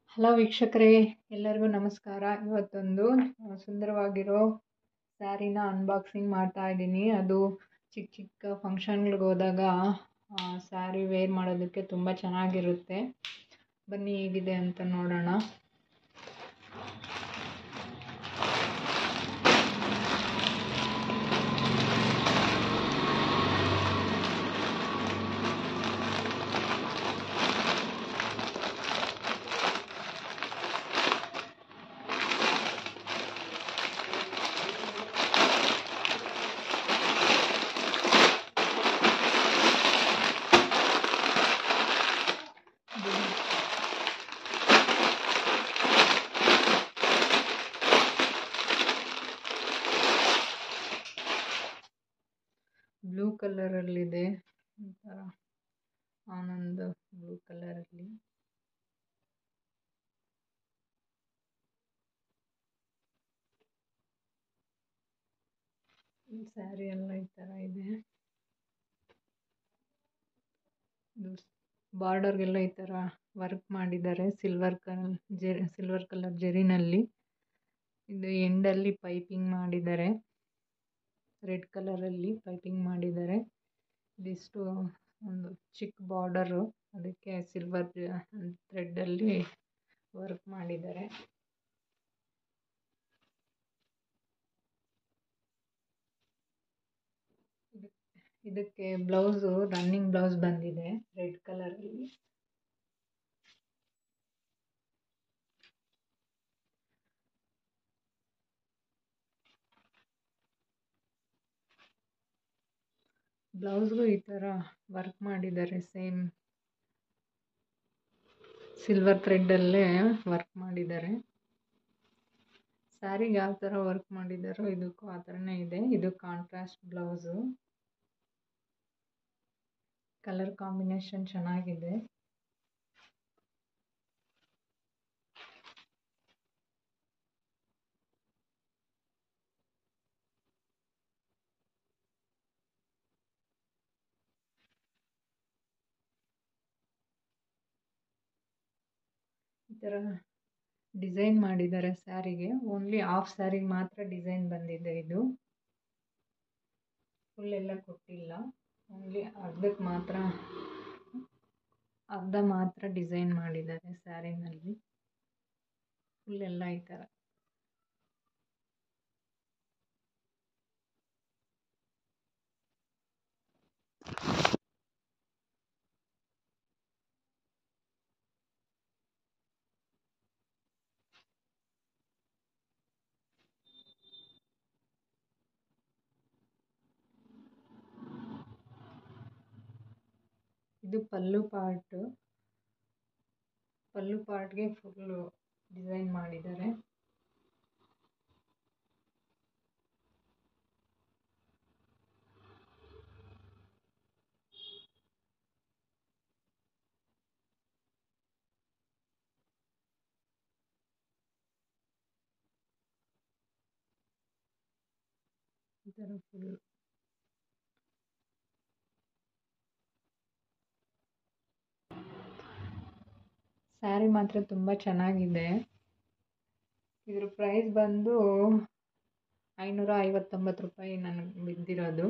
Hello ವೀಕ್ಷಕರೇ, ಎಲ್ಲರಿಗೂ ನಮಸ್ಕಾರ. ಇವತ್ತೊಂದು ಸುಂದರವಾಗಿರೋ ಸ್ಯಾರಿನ ಅನ್ಬಾಕ್ಸಿಂಗ್ ಮಾಡ್ತಾ ಇದ್ದೀನಿ. ಅದು ಚಿಕ್ಕ ಚಿಕ್ಕ ಫಂಕ್ಷನ್ಗಳಿಗೆ ಹೋದಾಗ ಸ್ಯಾರಿ ವೇರ್ ಮಾಡೋದಕ್ಕೆ ತುಂಬ ಚೆನ್ನಾಗಿರುತ್ತೆ. ಬನ್ನಿ ಹೇಗಿದೆ ಅಂತ ನೋಡೋಣ. ಬ್ಲೂ ಕಲರಲ್ಲಿದೆ, ಒಂಥರ ಆನಂದ್ ಬ್ಲೂ ಕಲರಲ್ಲಿ. ಸ್ಯಾರಿ ಎಲ್ಲ ಈ ಥರ ಇದೆ. ಬಾರ್ಡರ್ಗೆಲ್ಲ ಈ ಥರ ವರ್ಕ್ ಮಾಡಿದ್ದಾರೆ ಸಿಲ್ವರ್ ಕಲರ್ ಜೆರಿನಲ್ಲಿ. ಇದು ಎಂಡಲ್ಲಿ ಪೈಪಿಂಗ್ ಮಾಡಿದ್ದಾರೆ, ರೆಡ್ ಕಲರಲ್ಲಿ ಪೈಪಿಂಗ್ ಮಾಡಿದ್ದಾರೆ. ಇದಿಷ್ಟು ಒಂದು ಚಿಕ್ಕ ಬಾರ್ಡರು, ಅದಕ್ಕೆ ಸಿಲ್ವರ್ ಥ್ರೆಡ್ಡಲ್ಲಿ ವರ್ಕ್ ಮಾಡಿದ್ದಾರೆ. ಇದಕ್ಕೆ ಬ್ಲೌಸು ರನ್ನಿಂಗ್ ಬ್ಲೌಸ್ ಬಂದಿದೆ ರೆಡ್ ಕಲರಲ್ಲಿ. ಬ್ಲೌಸ್ಗೂ ಈ ಥರ ವರ್ಕ್ ಮಾಡಿದ್ದಾರೆ, ಸೇಮ್ ಸಿಲ್ವರ್ ಥ್ರೆಡ್ಡಲ್ಲೇ ವರ್ಕ್ ಮಾಡಿದ್ದಾರೆ. ಸ್ಯಾರಿಗೆ ಯಾವ ಥರ ವರ್ಕ್ ಮಾಡಿದ್ದಾರೋ ಇದಕ್ಕೂ ಆ ಥರನೇ ಇದೆ. ಇದು ಕಾಂಟ್ರಾಸ್ಟ್ ಬ್ಲೌಸು, ಕಲರ್ ಕಾಂಬಿನೇಷನ್ ಚೆನ್ನಾಗಿದೆ. ಈ ಥರ ಡಿಸೈನ್ ಮಾಡಿದ್ದಾರೆ ಸ್ಯಾರಿಗೆ. ಓನ್ಲಿ ಹಾಫ್ ಸ್ಯಾರಿಗೆ ಮಾತ್ರ ಡಿಸೈನ್ ಬಂದಿದೆ. ಇದು ಫುಲ್ ಎಲ್ಲ ಕೊಟ್ಟಿಲ್ಲ, ಓನ್ಲಿ ಅರ್ಧಕ್ಕೆ ಮಾತ್ರ, ಅರ್ಧ ಮಾತ್ರ ಡಿಸೈನ್ ಮಾಡಿದ್ದಾರೆ ಸ್ಯಾರಿನಲ್ಲಿ. ಫುಲ್ ಎಲ್ಲ ಈ ಥರ. ಇದು ಪಲ್ಲು ಪಾರ್ಟ್ಗೆ ಫುಲ್ಲು ಡಿಸೈನ್ ಮಾಡಿದ್ದಾರೆ. ಈ ಥರ ಫುಲ್ ಸ್ಯಾರಿ ಮಾತ್ರ ತುಂಬ ಚೆನ್ನಾಗಿದೆ. ಇದ್ರ ಪ್ರೈಸ್ ಬಂದು 559 ರೂಪಾಯಿ ನನಗೆ ಬಿದ್ದಿರೋದು.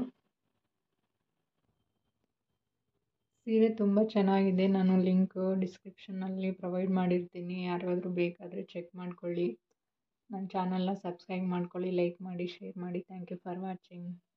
ಸೀರೆ ತುಂಬ ಚೆನ್ನಾಗಿದೆ. ನಾನು ಲಿಂಕು ಡಿಸ್ಕ್ರಿಪ್ಷನ್ನಲ್ಲಿ ಪ್ರೊವೈಡ್ ಮಾಡಿರ್ತೀನಿ, ಯಾರಾದರೂ ಬೇಕಾದರೆ ಚೆಕ್ ಮಾಡ್ಕೊಳ್ಳಿ. ನನ್ನ ಚಾನಲ್ನ ಸಬ್ಸ್ಕ್ರೈಬ್ ಮಾಡ್ಕೊಳ್ಳಿ, ಲೈಕ್ ಮಾಡಿ, ಶೇರ್ ಮಾಡಿ. Thank you for watching.